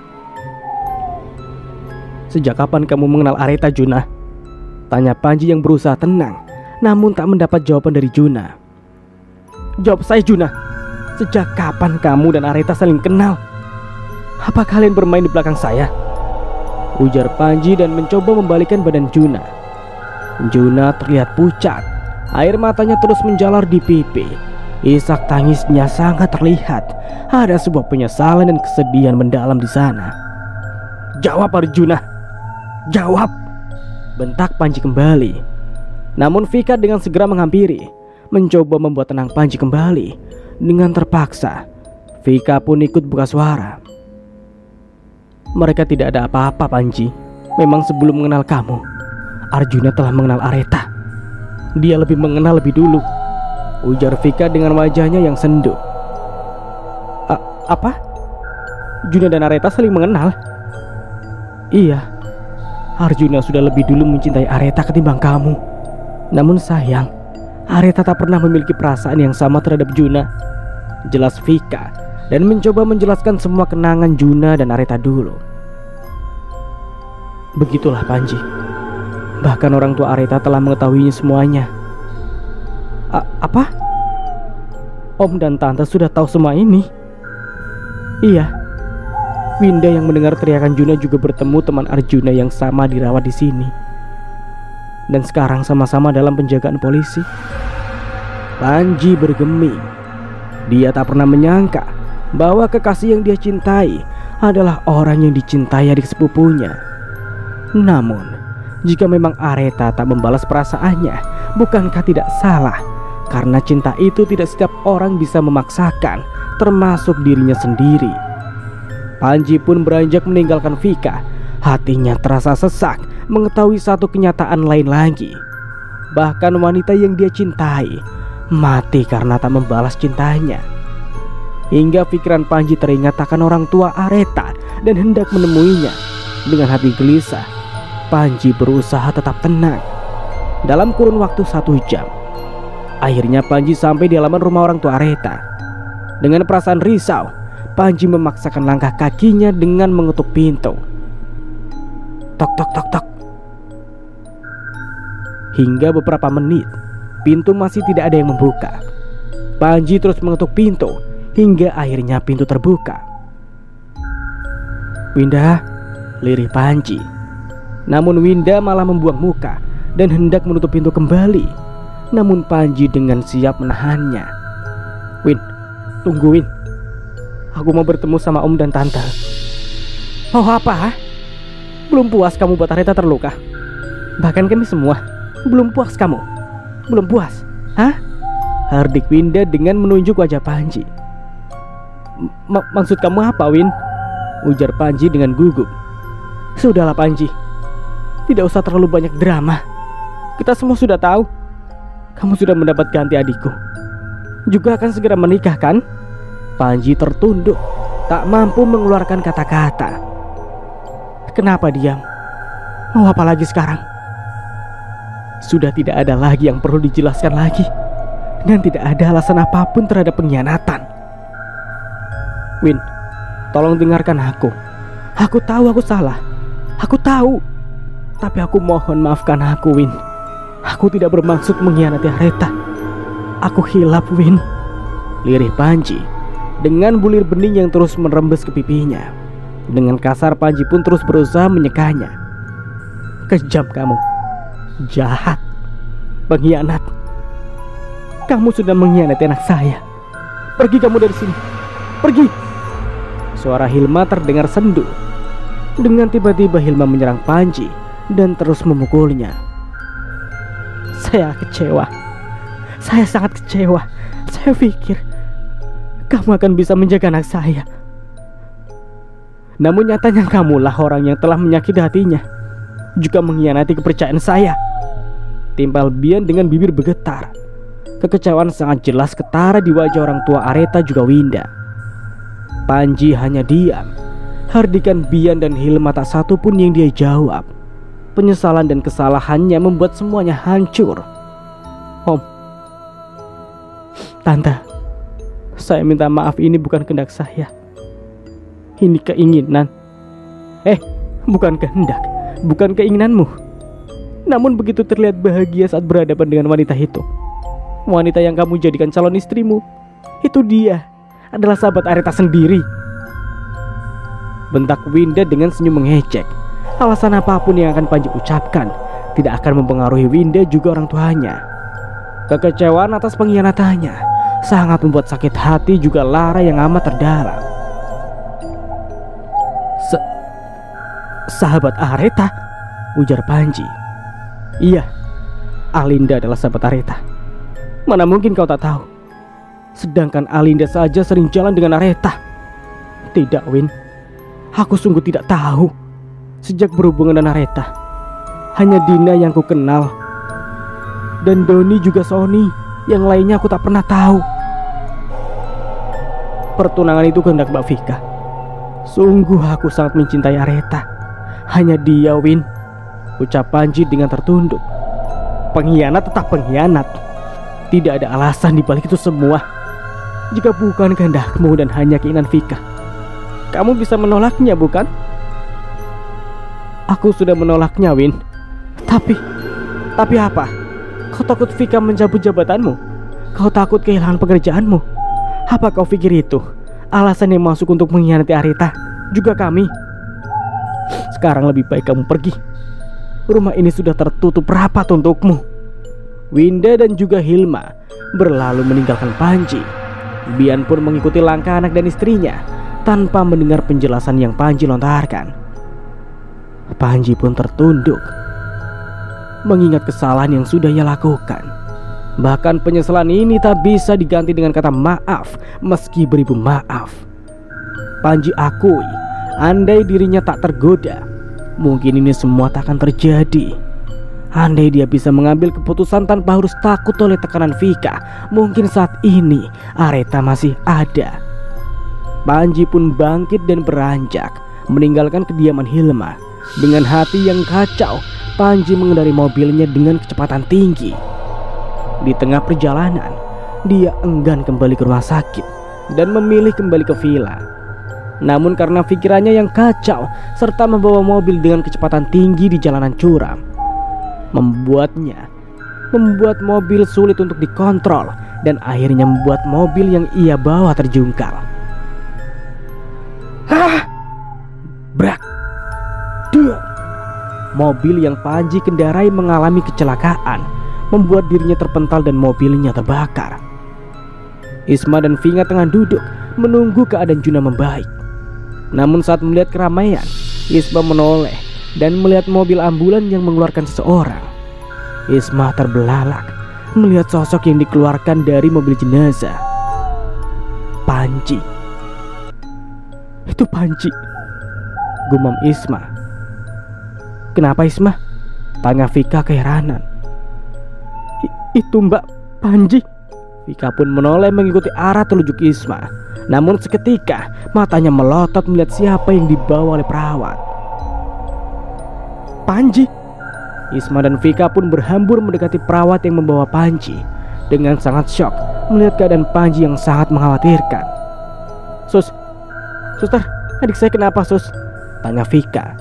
"Sejak kapan kamu mengenal Areta, Juna?" tanya Panji yang berusaha tenang, namun tak mendapat jawaban dari Juna. "Jawab saya, Juna. Sejak kapan kamu dan Areta saling kenal? Apa kalian bermain di belakang saya?" ujar Panji dan mencoba membalikkan badan Juna. Juna terlihat pucat. Air matanya terus menjalar di pipi. Isak tangisnya sangat terlihat. Ada sebuah penyesalan dan kesedihan mendalam di sana. "Jawab, Arjuna. Jawab!" bentak Panji kembali. Namun Vika dengan segera menghampiri, mencoba membuat tenang Panji kembali. Dengan terpaksa, Vika pun ikut buka suara. "Mereka tidak ada apa-apa, Panji. Memang sebelum mengenal kamu, Arjuna telah mengenal Areta. Dia lebih mengenal lebih dulu," ujar Vika dengan wajahnya yang sendu. A "Apa? Juna dan Areta saling mengenal?" "Iya. Arjuna sudah lebih dulu mencintai Areta ketimbang kamu. Namun sayang, Areta tak pernah memiliki perasaan yang sama terhadap Juna," jelas Vika, dan mencoba menjelaskan semua kenangan Juna dan Areta dulu. "Begitulah, Panji. Bahkan orang tua Areta telah mengetahuinya semuanya." A "Apa? Om dan Tante sudah tahu semua ini?" "Iya. Winda yang mendengar teriakan Juna juga bertemu teman Arjuna yang sama dirawat di sini. Dan sekarang sama-sama dalam penjagaan polisi." Panji bergeming. Dia tak pernah menyangka bahwa kekasih yang dia cintai adalah orang yang dicintai adik sepupunya. Namun, jika memang Areta tak membalas perasaannya, bukankah tidak salah? Karena cinta itu tidak setiap orang bisa memaksakan, termasuk dirinya sendiri. Panji pun beranjak meninggalkan Vika. Hatinya terasa sesak mengetahui satu kenyataan lain lagi. Bahkan wanita yang dia cintai mati karena tak membalas cintanya. Hingga pikiran Panji teringat akan orang tua Areta dan hendak menemuinya. Dengan hati gelisah, Panji berusaha tetap tenang. Dalam kurun waktu satu jam, akhirnya Panji sampai di halaman rumah orang tua Areta. Dengan perasaan risau, Panji memaksakan langkah kakinya dengan mengetuk pintu. Tok tok tok tok. Hingga beberapa menit, pintu masih tidak ada yang membuka. Panji terus mengetuk pintu hingga akhirnya pintu terbuka. "Winda," lirih Panji. Namun Winda malah membuang muka dan hendak menutup pintu kembali. Namun Panji dengan siap menahannya. "Win, tunggu Win. Aku mau bertemu sama Om dan Tante." "Mau apa? Belum puas kamu buat Areta terluka? Bahkan kami semua belum puas kamu? Belum puas? Hah?" hardik Winda dengan menunjuk wajah Panji. M "Maksud kamu apa, Win?" ujar Panji dengan gugup. "Sudahlah Panji, tidak usah terlalu banyak drama. Kita semua sudah tahu kamu sudah mendapat ganti adikku. Juga akan segera menikah, kan?" Panji tertunduk, tak mampu mengeluarkan kata-kata. "Kenapa diam? Mau apa lagi sekarang?" Sudah tidak ada lagi yang perlu dijelaskan lagi, dan tidak ada alasan apapun terhadap pengkhianatan. "Win, tolong dengarkan aku. Aku tahu aku salah. Aku tahu. Tapi aku mohon maafkan aku, Win. Aku tidak bermaksud mengkhianati Areta. Aku hilaf, Win," lirih Panji dengan bulir bening yang terus merembes ke pipinya. Dengan kasar Panji pun terus berusaha menyekanya. "Kejam kamu. Jahat. Pengkhianat. Kamu sudah mengkhianati anak saya. Pergi kamu dari sini. Pergi." Suara Hilma terdengar sendu. Dengan tiba-tiba Hilma menyerang Panji dan terus memukulnya. "Saya kecewa. Saya sangat kecewa. Saya pikir kamu akan bisa menjaga anak saya. Namun nyatanya kamulah orang yang telah menyakiti hatinya, juga mengkhianati kepercayaan saya." Timpal Bian dengan bibir bergetar. Kekecewaan sangat jelas ketara di wajah orang tua Areta juga Winda. Panji hanya diam. Hardikan Bian dan Hilma tak satu pun yang dia jawab. Penyesalan dan kesalahannya membuat semuanya hancur. "Om, Tante, saya minta maaf, ini bukan kehendak saya. Ini keinginan. Eh, bukan kehendak, bukan keinginanmu. Namun begitu terlihat bahagia saat berhadapan dengan wanita itu. Wanita yang kamu jadikan calon istrimu, itu dia adalah sahabat Aretha sendiri. Bentak Winda dengan senyum mengejek. Alasan apapun yang akan Panji ucapkan tidak akan mempengaruhi Winda juga orang tuanya. Kekecewaan atas pengkhianatannya sangat membuat sakit hati juga lara yang amat terdalam. Se Sahabat Aretha, ujar Panji. Iya, Alinda adalah sahabat Aretha. Mana mungkin kau tak tahu? Sedangkan Alinda saja sering jalan dengan Aretha. Tidak, Win. Aku sungguh tidak tahu. Sejak berhubungan dengan Aretha, hanya Dina yang ku kenal. Dan Doni juga Sony. Yang lainnya aku tak pernah tahu. Pertunangan itu kehendak Mbak Vika. Sungguh aku sangat mencintai Aretha. Hanya dia, Win, ucap Panji dengan tertunduk. Pengkhianat tetap pengkhianat. Tidak ada alasan di balik itu semua. Jika bukan kehendakmu dan hanya keinginan Vika, kamu bisa menolaknya, bukan? Aku sudah menolaknya, Win. Tapi, tapi apa? Kau takut Vika mencabut jabatanmu? Kau takut kehilangan pekerjaanmu? Apa kau pikir itu alasan yang masuk untuk mengkhianati Aretha, juga kami? Sekarang lebih baik kamu pergi. Rumah ini sudah tertutup rapat untukmu. Winda dan juga Hilma berlalu meninggalkan Panji. Bian pun mengikuti langkah anak dan istrinya tanpa mendengar penjelasan yang Panji lontarkan. Panji pun tertunduk, mengingat kesalahan yang sudah ia lakukan. Bahkan penyesalan ini tak bisa diganti dengan kata maaf meski beribu maaf. Panji akui, andai dirinya tak tergoda, mungkin ini semua tak akan terjadi. Andai dia bisa mengambil keputusan tanpa harus takut oleh tekanan Vika, mungkin saat ini Aretha masih ada. Panji pun bangkit dan beranjak meninggalkan kediaman Hilma. Dengan hati yang kacau, Panji mengendari mobilnya dengan kecepatan tinggi. Di tengah perjalanan, dia enggan kembali ke rumah sakit dan memilih kembali ke villa. Namun karena pikirannya yang kacau serta membawa mobil dengan kecepatan tinggi di jalanan curam, membuatnya membuat mobil sulit untuk dikontrol dan akhirnya membuat mobil yang ia bawa terjungkal. Hah! Brak! Duh! Mobil yang Panji kendarai mengalami kecelakaan, membuat dirinya terpental dan mobilnya terbakar. Isma dan Vinga tengah duduk menunggu keadaan Juna membaik. Namun saat melihat keramaian, Isma menoleh dan melihat mobil ambulan yang mengeluarkan seseorang. Isma terbelalak melihat sosok yang dikeluarkan dari mobil jenazah. Panji. Itu Panji, gumam Isma. Kenapa, Isma? Tanya Vika keheranan. Itu Mbak Panji. Vika pun menoleh mengikuti arah telunjuk Isma. Namun seketika matanya melotot melihat siapa yang dibawa oleh perawat. Panji. Isma dan Vika pun berhambur mendekati perawat yang membawa Panji. Dengan sangat syok melihat keadaan Panji yang sangat mengkhawatirkan. Sus, suster, adik saya kenapa, sus? Tanya Vika.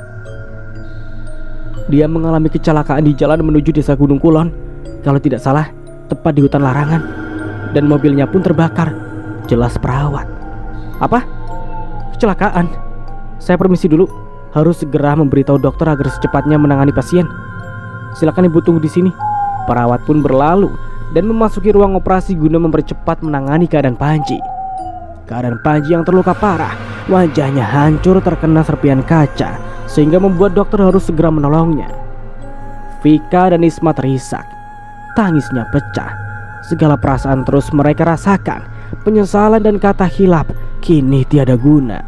Dia mengalami kecelakaan di jalan menuju desa Gunung Kulon, kalau tidak salah tepat di hutan larangan, dan mobilnya pun terbakar. Jelas perawat. Apa? Kecelakaan? Saya permisi dulu, harus segera memberitahu dokter agar secepatnya menangani pasien. Silakan ibu tunggu di sini. Perawat pun berlalu dan memasuki ruang operasi guna mempercepat menangani keadaan Panji. Keadaan Panji yang terluka parah, wajahnya hancur terkena serpian kaca, sehingga membuat dokter harus segera menolongnya. Vika dan Isma terisak, tangisnya pecah. Segala perasaan terus mereka rasakan. Penyesalan dan kata hilap kini tiada guna.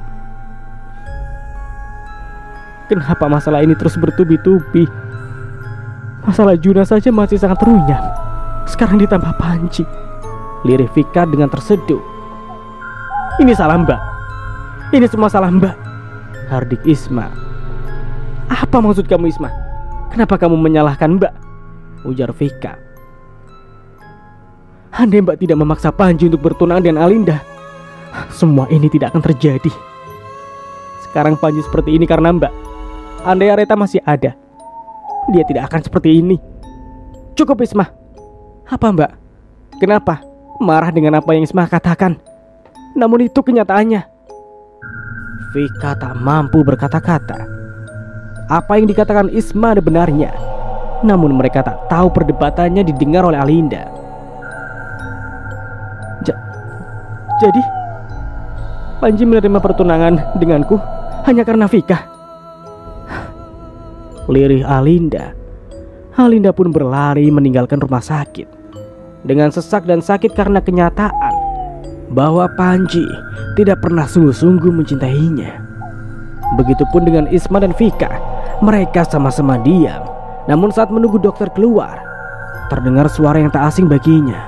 Kenapa masalah ini terus bertubi-tubi? Masalah Juna saja masih sangat runyam, sekarang ditambah Panji. Lirih Vika dengan terseduh. Ini salah Mbak. Ini semua salah Mbak, hardik Isma. Apa maksud kamu, Isma? Kenapa kamu menyalahkan Mbak? Ujar Vika. Andai Mbak tidak memaksa Panji untuk bertunangan dengan Alinda, semua ini tidak akan terjadi. Sekarang Panji seperti ini karena Mbak. Andai Areta masih ada, dia tidak akan seperti ini. Cukup Isma. Apa Mbak? Kenapa? Marah dengan apa yang Isma katakan? Namun itu kenyataannya. Vika tak mampu berkata-kata. Apa yang dikatakan Isma ada benarnya. Namun mereka tak tahu perdebatannya didengar oleh Alinda. Ja Jadi Panji menerima pertunangan denganku hanya karena Vika. Lirih Alinda. Alinda pun berlari meninggalkan rumah sakit dengan sesak dan sakit karena kenyataan bahwa Panji tidak pernah sungguh-sungguh mencintainya. Begitupun dengan Isma dan Vika. Mereka sama-sama diam. Namun saat menunggu dokter keluar, terdengar suara yang tak asing baginya.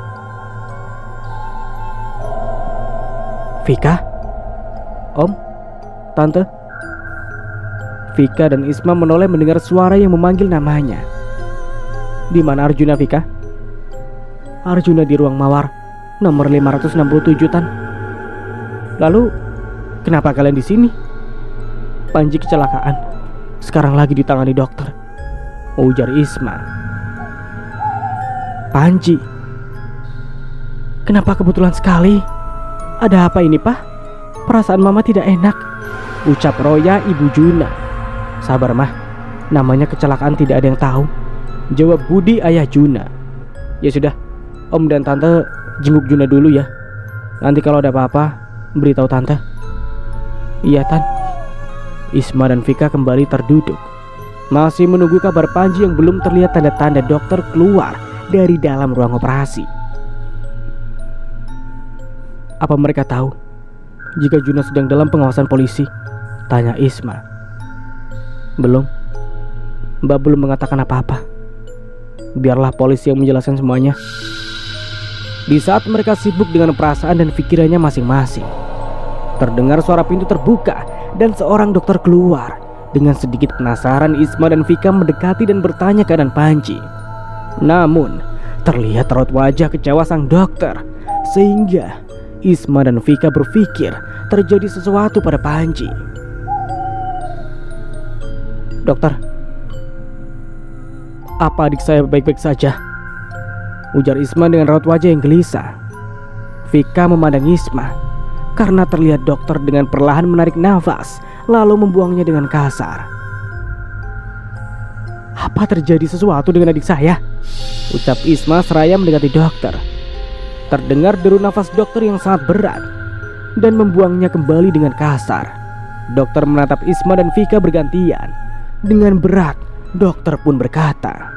Vika? Om? Tante? Vika dan Isma menoleh mendengar suara yang memanggil namanya. Di mana Arjuna, Vika? Arjuna di ruang mawar nomor lima ratus enam puluh tujuh, Tan. Lalu kenapa kalian di sini? Panji kecelakaan. Sekarang lagi ditangani dokter, ujar Isma. Panji? Kenapa kebetulan sekali? Ada apa ini, Pak? Perasaan Mama tidak enak, ucap Roya ibu Juna. Sabar Mah, namanya kecelakaan tidak ada yang tahu, jawab Budi ayah Juna. Ya sudah, Om dan Tante jenguk Juna dulu ya. Nanti kalau ada apa-apa beritahu Tante. Iya Tan. Isma dan Vika kembali terduduk, masih menunggu kabar Panji yang belum terlihat tanda-tanda dokter keluar dari dalam ruang operasi. Apa mereka tahu jika Juna sedang dalam pengawasan polisi? Tanya Isma. Belum. Mbak belum mengatakan apa-apa. Biarlah polisi yang menjelaskan semuanya. Di saat mereka sibuk dengan perasaan dan pikirannya masing-masing, terdengar suara pintu terbuka dan seorang dokter keluar. Dengan sedikit penasaran, Isma dan Vika mendekati dan bertanya keadaan Panji. Namun terlihat raut wajah kecewa sang dokter, sehingga Isma dan Vika berpikir terjadi sesuatu pada Panji. Dokter, apa adik saya baik-baik saja? Ujar Isma dengan raut wajah yang gelisah. Vika memandang Isma karena terlihat dokter dengan perlahan menarik nafas lalu membuangnya dengan kasar. Apa terjadi sesuatu dengan adik saya? Ucap Isma seraya mendekati dokter. Terdengar deru nafas dokter yang sangat berat dan membuangnya kembali dengan kasar. Dokter menatap Isma dan Vika bergantian. Dengan berat, dokter pun berkata,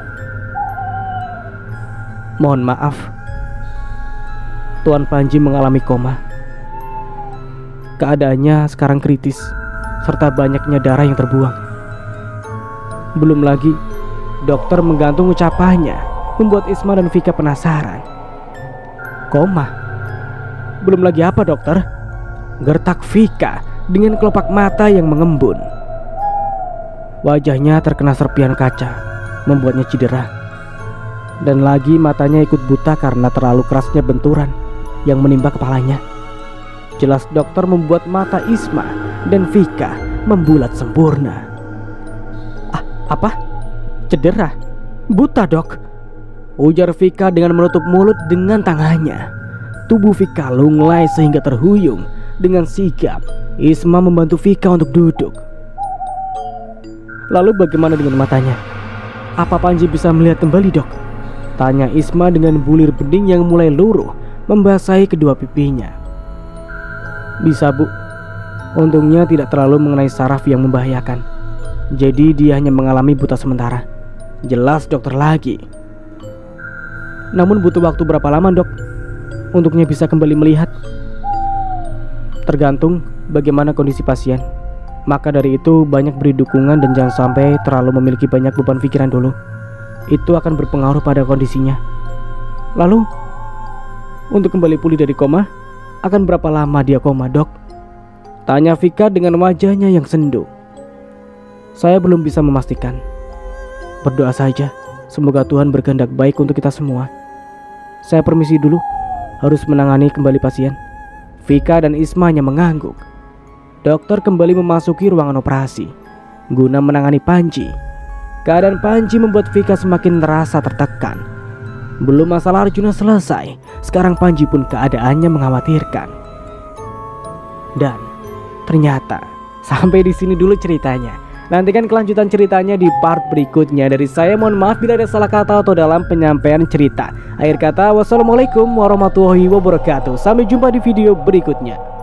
mohon maaf, Tuan Panji mengalami koma. Keadaannya sekarang kritis, serta banyaknya darah yang terbuang. Belum lagi, dokter menggantung ucapannya, membuat Isma dan Vika penasaran. Koma? Belum lagi apa dokter? Gertak Vika dengan kelopak mata yang mengembun. Wajahnya terkena serpihan kaca, membuatnya cedera. Dan lagi matanya ikut buta karena terlalu kerasnya benturan yang menimpa kepalanya. Jelas dokter membuat mata Isma dan Vika membulat sempurna. Ah, apa? Cedera? Buta dok? Ujar Vika dengan menutup mulut dengan tangannya. Tubuh Vika lunglai sehingga terhuyung. Dengan sigap, Isma membantu Vika untuk duduk. Lalu bagaimana dengan matanya? Apa Panji bisa melihat kembali dok? Tanya Isma dengan bulir bening yang mulai luruh membasahi kedua pipinya. Bisa bu. Untungnya tidak terlalu mengenai saraf yang membahayakan. Jadi dia hanya mengalami buta sementara. Jelas dokter lagi. Namun butuh waktu berapa lama dok untuknya bisa kembali melihat? Tergantung bagaimana kondisi pasien. Maka dari itu banyak beri dukungan dan jangan sampai terlalu memiliki banyak beban pikiran dulu. Itu akan berpengaruh pada kondisinya. Lalu untuk kembali pulih dari koma, akan berapa lama dia koma dok? Tanya Vika dengan wajahnya yang sendu. Saya belum bisa memastikan. Berdoa saja, semoga Tuhan berkehendak baik untuk kita semua. saya permisi dulu, harus menangani kembali pasien." Vika dan Isma hanya mengangguk. Dokter kembali memasuki ruangan operasi guna menangani Panji. Keadaan Panji membuat Vika semakin merasa tertekan. Belum masalah Arjuna selesai, sekarang Panji pun keadaannya mengkhawatirkan. Dan ternyata sampai di sini dulu ceritanya. Nantikan kelanjutan ceritanya di part berikutnya. Dari saya mohon maaf bila ada salah kata atau dalam penyampaian cerita. Akhir kata, wassalamualaikum warahmatullahi wabarakatuh. Sampai jumpa di video berikutnya.